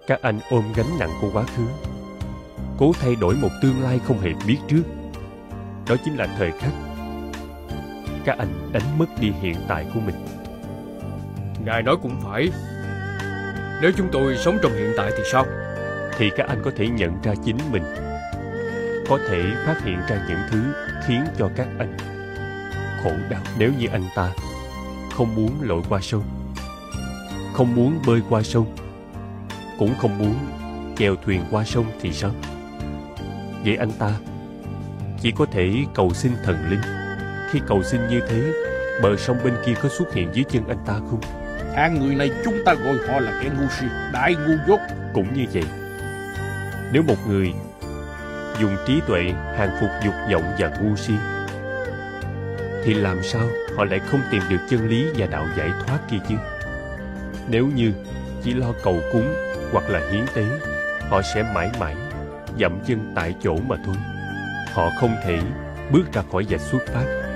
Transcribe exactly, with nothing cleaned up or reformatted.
Các anh ôm gánh nặng của quá khứ, cố thay đổi một tương lai không hề biết trước. Đó chính là thời khắc các anh đánh mất đi hiện tại của mình. Ngài nói cũng phải. Nếu chúng tôi sống trong hiện tại thì sao? Thì các anh có thể nhận ra chính mình, có thể phát hiện ra những thứ khiến cho các anh khổ đau. Nếu như anh ta không muốn lội qua sông, không muốn bơi qua sông, cũng không muốn chèo thuyền qua sông thì sao? Vậy anh ta chỉ có thể cầu xin thần linh. Khi cầu xin như thế, bờ sông bên kia có xuất hiện dưới chân anh ta không? Hạng người này chúng ta gọi họ là kẻ ngu si, đại ngu dốt. Cũng như vậy, nếu một người dùng trí tuệ hàng phục dục vọng và ngu si, thì làm sao họ lại không tìm được chân lý và đạo giải thoát kia chứ? Nếu như chỉ lo cầu cúng hoặc là hiến tế, họ sẽ mãi mãi dậm chân tại chỗ mà thôi. Họ không thể bước ra khỏi vạch xuất phát.